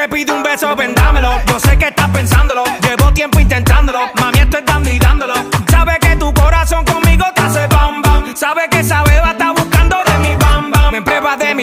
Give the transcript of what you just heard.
te pide un beso, ven dámelo. Yo sé que estás pensándolo, llevo tiempo intentándolo. Mami, esto es dando y dándolo. Sabe que tu corazón conmigo te hace bam bam. Sabe que esa